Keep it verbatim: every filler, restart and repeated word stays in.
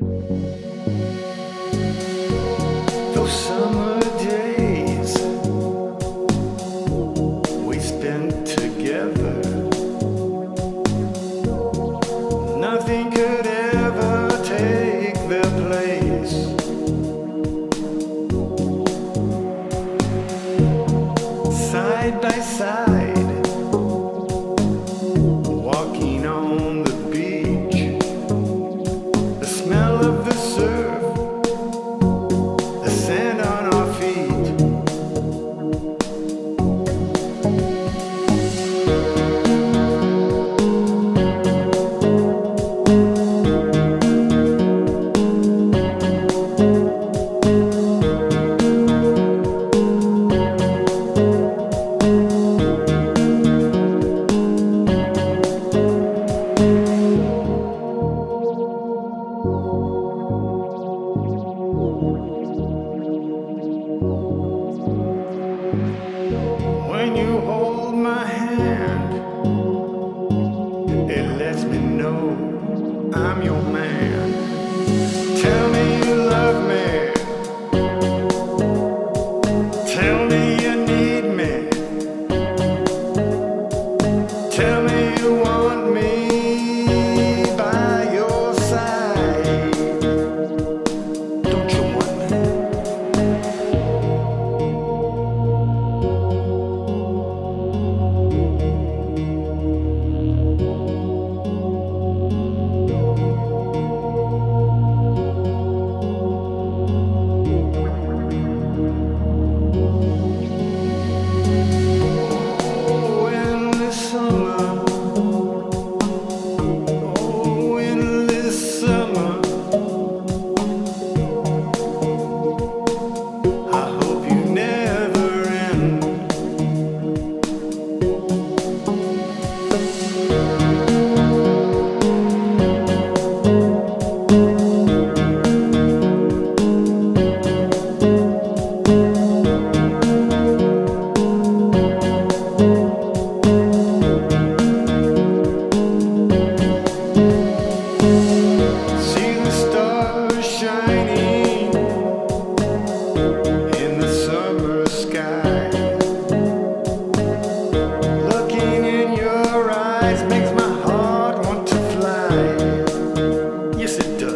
Those summer days we spent together, nothing could ever take their place. Side by side, walking on the beach, the smell of the surf, the sand on our feet. When you hold my hand, it lets me know I'm your man. Tell me you love me, tell me you need me, tell me you want me by your side. Don't you want me? Makes my heart want to fly. Yes, it does.